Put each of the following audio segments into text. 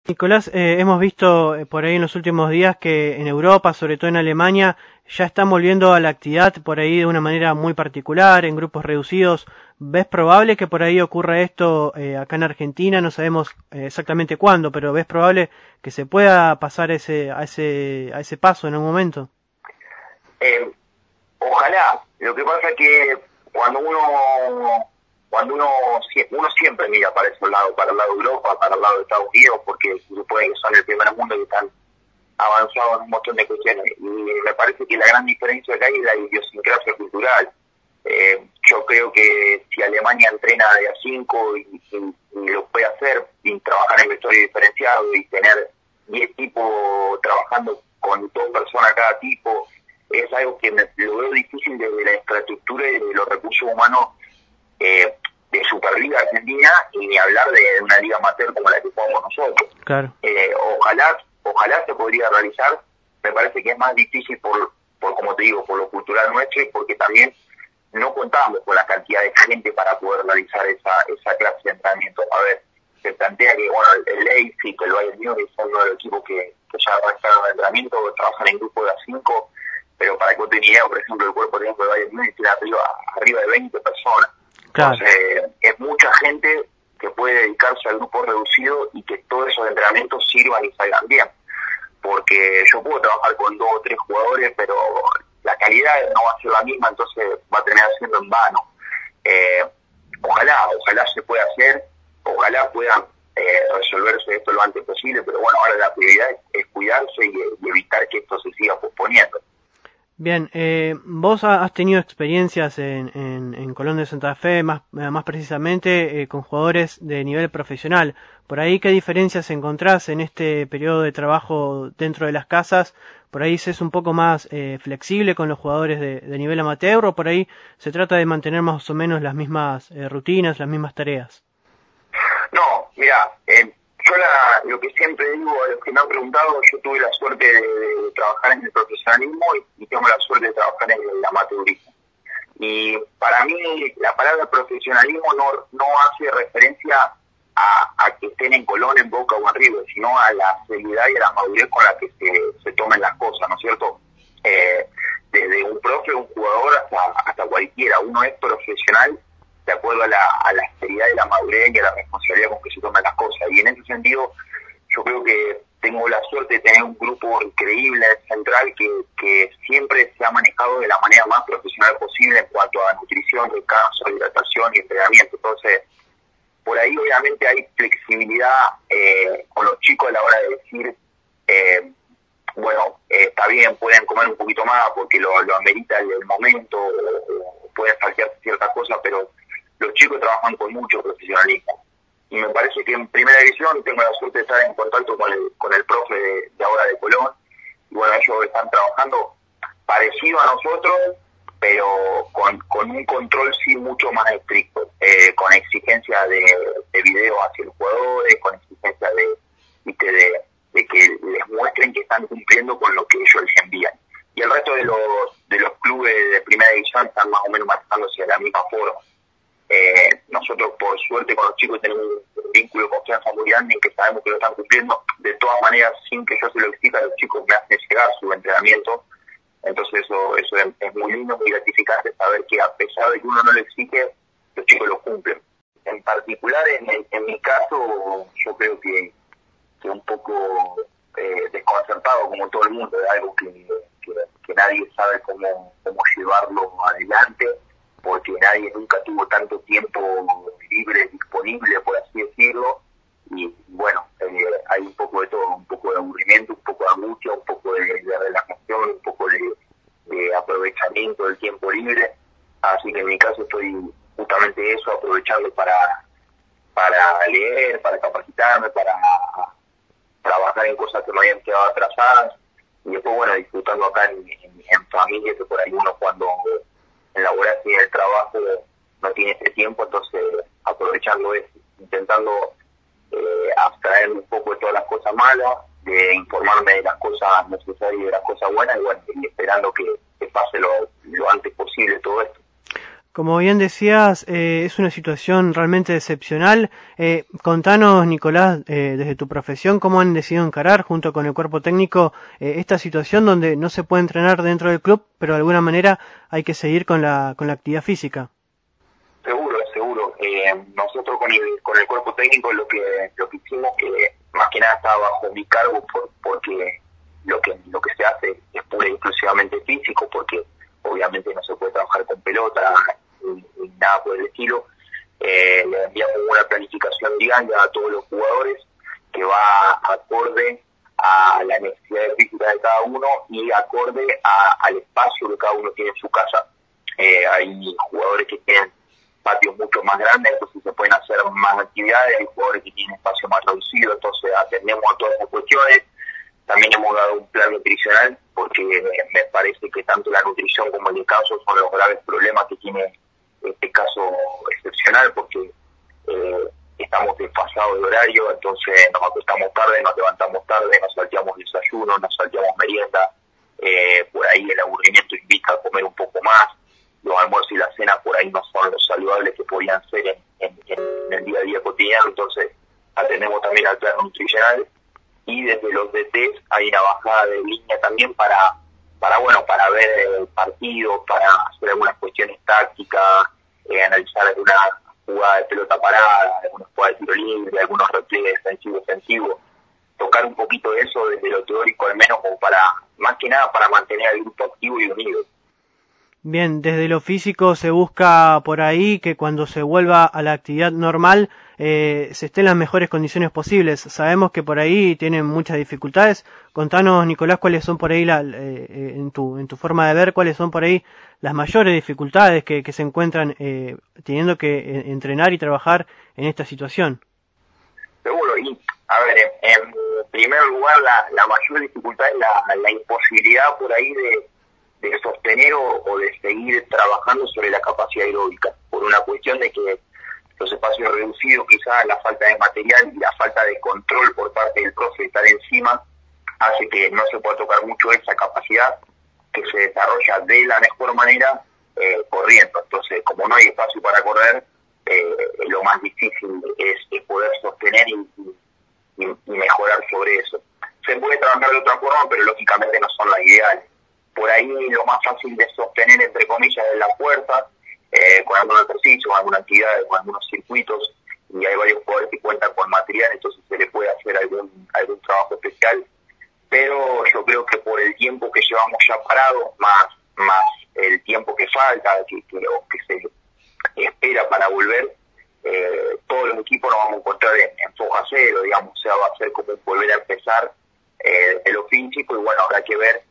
Nicolás, hemos visto por ahí en los últimos días que en Europa, sobre todo en Alemania, ya están volviendo a la actividad por ahí de una manera muy particular, en grupos reducidos. ¿Ves probable que por ahí ocurra esto acá en Argentina? No sabemos exactamente cuándo, pero ¿ves probable que se pueda pasar a ese paso en algún momento? Ojalá. Lo que pasa es que uno siempre mira para ese lado, para el lado de Europa, para el lado de Estados Unidos, porque se supone que son el primer mundo que están avanzados en un montón de cuestiones. Y me parece que la gran diferencia que hay es la idiosincrasia cultural. Yo creo que si Alemania entrena de a 5 y lo puede hacer, y trabajar en vestuario diferenciado y tener 10 tipos trabajando con 2 personas cada tipo, es algo que lo veo difícil desde la infraestructura y de los recursos humanos de Superliga Argentina, y ni hablar de una liga amateur como la que jugamos nosotros. Claro. Ojalá se podría realizar. Me parece que es más difícil por como te digo, por lo cultural nuestro, y porque también no contamos con la cantidad de gente para poder realizar esa clase de entrenamiento. A ver, se plantea que el Leipzig, el Bayern Múnich son uno de los equipos que ya arrancaron el entrenamiento, trabajan en grupo de a 5, pero para que vos tengas idea, por ejemplo, el cuerpo de Bayern Múnich tiene arriba de 20 personas. Claro. Entonces, es mucha gente que puede dedicarse al grupo reducido y que todos esos entrenamientos sirvan y salgan bien. Porque yo puedo trabajar con 2 o 3 jugadores, pero la calidad no va a ser la misma, entonces va a terminar siendo en vano. Ojalá se pueda hacer, ojalá puedan resolverse esto lo antes posible, pero bueno, ahora la prioridad es cuidarse y evitar que esto se siga posponiendo. Bien, vos has tenido experiencias en Colón de Santa Fe, más precisamente con jugadores de nivel profesional. Por ahí, ¿qué diferencias encontrás en este periodo de trabajo dentro de las casas? ¿Por ahí es un poco más flexible con los jugadores de nivel amateur, o por ahí se trata de mantener más o menos las mismas rutinas, las mismas tareas? No, mira, yo lo que siempre digo a los que me han preguntado, yo tuve la suerte de trabajar en el profesionalismo y tengo la suerte de trabajar en el amateurismo. Y para mí la palabra profesionalismo no hace referencia a que estén en Colón, en Boca o en River, sino a la seriedad y a la madurez con la que se tomen las cosas, ¿no es cierto? Desde un profe, un jugador, hasta cualquiera. Uno es profesional de acuerdo a la seriedad y la madurez y a la responsabilidad con que se toman las cosas. Y en ese sentido, yo creo que tengo la suerte de tener un grupo increíble central que siempre se ha manejado de la manera más profesional posible en cuanto a nutrición, descanso, hidratación y entrenamiento. Entonces, por ahí obviamente hay flexibilidad con los chicos a la hora de decir, está bien, pueden comer un poquito más porque lo amerita el momento, o pueden saltear ciertas cosas, pero los chicos trabajan con mucho profesionalismo. Y me parece que en primera división tengo la suerte de estar en contacto con el profe de ahora de Colón. Y bueno, ellos están trabajando parecido a nosotros, pero con un control sí mucho más estricto, con exigencia de video hacia los jugadores, con exigencia de que les muestren que están cumpliendo con lo que ellos les envían. Y el resto de los clubes de primera división están más o menos manejándose de la misma forma. Nosotros por suerte con los chicos tenemos un vínculo de confianza muy grande en que sabemos que lo están cumpliendo. De todas maneras, sin que yo se lo exija, los chicos me hacen llegar su entrenamiento. Entonces eso es muy lindo, muy gratificante saber que a pesar de que uno no lo exige, los chicos lo cumplen. En particular, en mi caso, yo creo que un poco desconcertado como todo el mundo, de algo que nadie sabe cómo llevarlo adelante, porque nadie nunca tuvo tanto tiempo libre, disponible, por así decirlo. Y bueno, hay un poco de todo, un poco de aburrimiento, un poco de angustia, un poco de relajación, un poco de aprovechamiento del tiempo libre. Así que en mi caso estoy justamente eso, aprovechando para leer, para capacitarme, para trabajar en cosas que me habían quedado atrasadas, y después bueno, disfrutando acá en familia, que por ahí uno cuando en la vorágine del trabajo no tiene ese tiempo, entonces aprovechando eso, intentando abstraerme un poco de todas las cosas malas, de informarme de las cosas necesarias y de las cosas buenas, y bueno, y esperando que pase lo antes posible todo esto. Como bien decías, es una situación realmente excepcional. Contanos, Nicolás, desde tu profesión, cómo han decidido encarar junto con el cuerpo técnico esta situación donde no se puede entrenar dentro del club, pero de alguna manera hay que seguir con la actividad física. Seguro, seguro. Nosotros con el cuerpo técnico lo que hicimos, que más que nada estaba bajo mi cargo porque lo que se hace es pura y exclusivamente físico, porque obviamente no se puede trabajar con pelota ni nada por el estilo. Le enviamos una planificación diaria a todos los jugadores que va acorde a la necesidad física de cada uno y acorde al espacio que cada uno tiene en su casa. Hay jugadores que tienen patios mucho más grandes, entonces se pueden hacer más actividades, hay jugadores que tienen espacio más reducido, entonces atendemos a todas esas cuestiones. También hemos dado un plan nutricional, porque me parece que tanto la nutrición como el descanso son los graves problemas que tiene este caso excepcional, porque estamos desfasados de horario, entonces nos acostamos tarde, nos levantamos tarde, nos salteamos desayuno, nos salteamos merienda, por ahí el aburrimiento invita a comer un poco más, los almuerzos y las cenas por ahí no son los saludables que podían ser en el día a día cotidiano, entonces atendemos también al plan nutricional, y desde los DTs hay una bajada de línea también para ver el partido, para hacer algunas cuestiones tácticas, analizar alguna jugada de pelota parada, algunas jugadas de tiro libre, algunos repliegues defensivos, tocar un poquito de eso desde lo teórico al menos, como más que nada para mantener al grupo activo y unido. Bien, desde lo físico se busca por ahí que cuando se vuelva a la actividad normal se esté en las mejores condiciones posibles. Sabemos que por ahí tienen muchas dificultades. Contanos, Nicolás, cuáles son por ahí, en tu forma de ver, cuáles son por ahí las mayores dificultades que se encuentran teniendo que entrenar y trabajar en esta situación. Seguro, y a ver, en primer lugar la mayor dificultad es la imposibilidad por ahí de sostener o de seguir trabajando sobre la capacidad aeróbica, por una cuestión de que los espacios reducidos, quizás la falta de material y la falta de control por parte del profe de estar encima, hace que no se pueda tocar mucho esa capacidad que se desarrolla de la mejor manera corriendo. Entonces, como no hay espacio para correr, lo más difícil es poder sostener y mejorar sobre eso. Se puede trabajar de otra forma, pero lógicamente no son las ideales. Por ahí lo más fácil de sostener, entre comillas, es la fuerza, con algún ejercicio, con alguna actividad, con algunos circuitos, y hay varios jugadores que cuentan con material, entonces se le puede hacer algún trabajo especial, pero yo creo que por el tiempo que llevamos ya parados, más el tiempo que falta, que se espera para volver, todos los equipos nos vamos a encontrar en foja cero, digamos, o sea, va a ser como volver a empezar de lo físico, y bueno, habrá que ver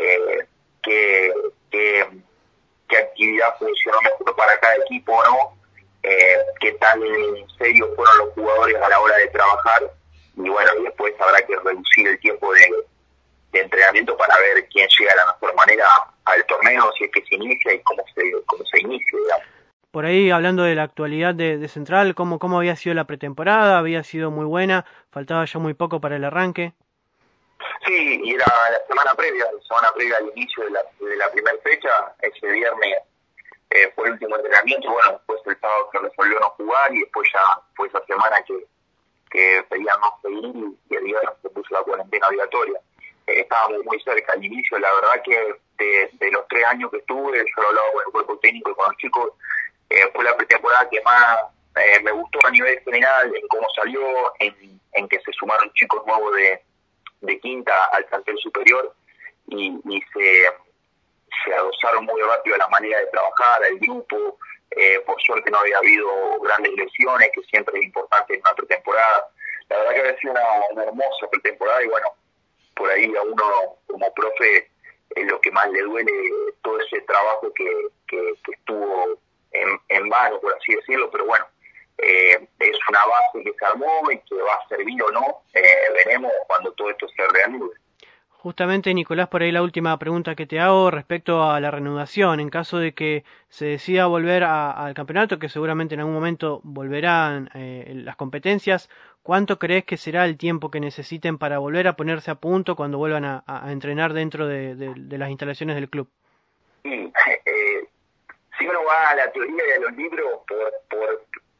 qué actividad funcionó mejor para cada equipo, ¿no? Qué tan serios fueron los jugadores a la hora de trabajar, y bueno, y después habrá que reducir el tiempo de entrenamiento para ver quién llega de la mejor manera al torneo, si es que se inicia y cómo se inicia, digamos. Por ahí, hablando de la actualidad de Central, ¿cómo había sido la pretemporada? ¿Había sido muy buena? ¿Faltaba ya muy poco para el arranque? Sí, y la semana previa al inicio de la primera fecha, ese viernes fue el último entrenamiento, bueno, después el sábado se resolvió no jugar, y después ya fue esa semana que pedían no seguir, y el viernes se puso la cuarentena obligatoria. Estábamos muy cerca al inicio, la verdad que de los 3 años que estuve, yo lo hablaba con el cuerpo técnico y con los chicos, fue la pretemporada que más me gustó a nivel general, en cómo salió, en que se sumaron chicos nuevos de quinta al plantel superior, y se adosaron muy rápido a la manera de trabajar, al grupo. Por suerte no había habido grandes lesiones, que siempre es importante en una pretemporada. La verdad que había sido una hermosa pretemporada, y bueno, por ahí a uno como profe es lo que más le duele, todo ese trabajo que estuvo en vano, por así decirlo, pero bueno, es una base que se armó y que va a servir o no, veremos cuando todo esto se reanude. Justamente, Nicolás, por ahí la última pregunta que te hago respecto a la reanudación. En caso de que se decida volver al campeonato, que seguramente en algún momento volverán las competencias, ¿cuánto crees que será el tiempo que necesiten para volver a ponerse a punto cuando vuelvan a entrenar dentro de las instalaciones del club? Sí, si uno va a la teoría y a los libros,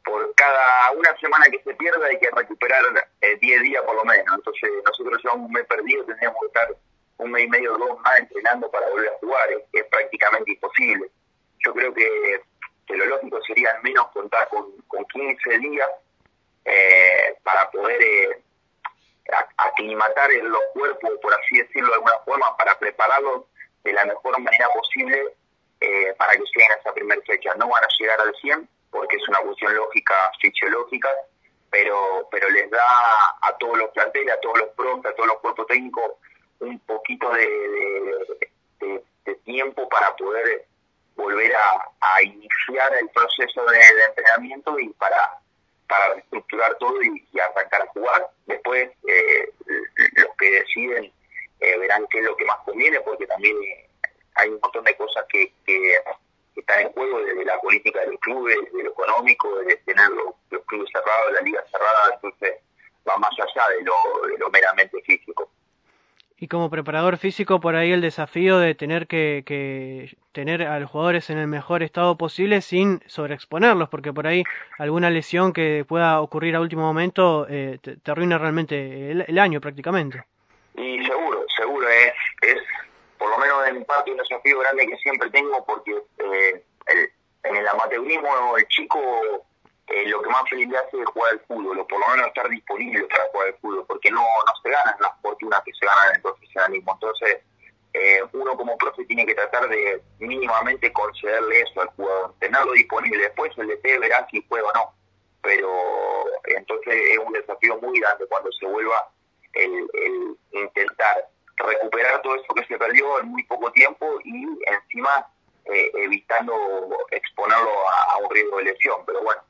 por cada una semana que se pierda hay que recuperar 10 días por lo menos. Entonces nosotros llevamos un mes perdido, tendríamos que estar un mes y medio o 2 más entrenando para volver a jugar. Es prácticamente imposible. Yo creo que lo lógico sería al menos contar con 15 días para poder aclimatar los cuerpos, por así decirlo de alguna forma, para prepararlos de la mejor manera posible para que lleguen a esa primera fecha. No van a llegar al 100 porque es una cuestión lógica, fisiológica, pero les da a todos los planteles, a todos los profes, a todos los cuerpos técnicos un poquito de tiempo para poder volver a iniciar el proceso de entrenamiento y para reestructurar todo y arrancar a jugar. Después los que deciden verán qué es lo que más conviene, porque también hay un montón de cosas que están en juego, desde la política de los clubes, de lo económico, de tener los clubes cerrados, la liga cerrada. Entonces va más allá de lo meramente físico. Y como preparador físico, por ahí el desafío de tener que tener a los jugadores en el mejor estado posible sin sobreexponerlos, porque por ahí alguna lesión que pueda ocurrir a último momento te arruina realmente el año prácticamente. Y seguro es por lo menos de mi parte un desafío grande que siempre tengo, porque en el amateurismo el chico lo que más feliz le hace es jugar al fútbol, o por lo menos estar disponible para jugar al fútbol, porque no se ganan las fortunas que se ganan en el profesionalismo. Entonces uno como profe tiene que tratar de mínimamente concederle eso al jugador, tenerlo disponible. Después el DT verá si juega o no, pero entonces es un desafío muy grande cuando se vuelva el intentar recuperar todo eso que se perdió en muy poco tiempo y encima evitando exponerlo a un riesgo de lesión. Pero bueno,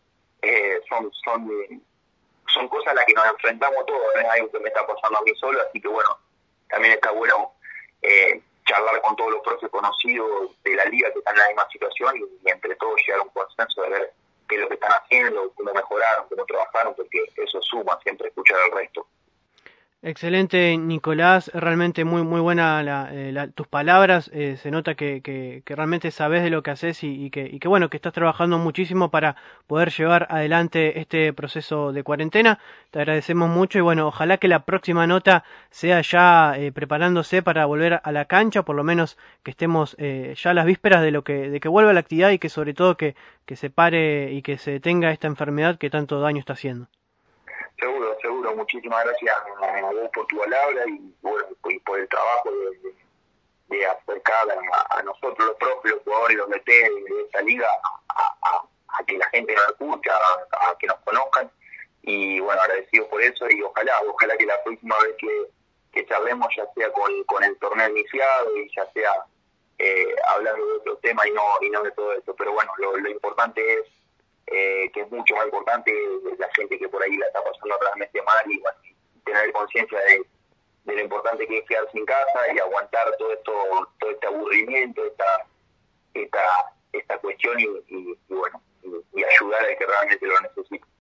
son cosas a las que nos enfrentamos todos, no es algo que me está pasando a mí solo, así que bueno, también está bueno charlar con todos los profes conocidos de la liga que están en la misma situación y entre todos llegar a un consenso de ver qué es lo que están haciendo, cómo mejoraron, cómo trabajaron, porque eso suma siempre escuchar al resto. Excelente, Nicolás, realmente muy buena tus palabras, se nota que realmente sabes de lo que haces y que bueno, que estás trabajando muchísimo para poder llevar adelante este proceso de cuarentena. Te agradecemos mucho y bueno, ojalá que la próxima nota sea ya preparándose para volver a la cancha, por lo menos que estemos ya a las vísperas de que vuelva la actividad y que sobre todo que se pare y que se detenga esta enfermedad que tanto daño está haciendo. Seguro, muchísimas gracias a vos por tu palabra y por el trabajo de acercar a nosotros los propios, los jugadores, los DT de esta liga a que la gente nos escucha, a que nos conozcan, y bueno, agradecidos por eso, y ojalá que la próxima vez que charlemos ya sea con el torneo iniciado y ya sea hablando de otro tema y no de todo esto. Pero bueno, lo importante es que es mucho más importante la gente que por ahí la está pasando realmente mal, y bueno, tener conciencia de lo importante que es quedarse en casa y aguantar todo este aburrimiento, esta cuestión y ayudar al que realmente lo necesita.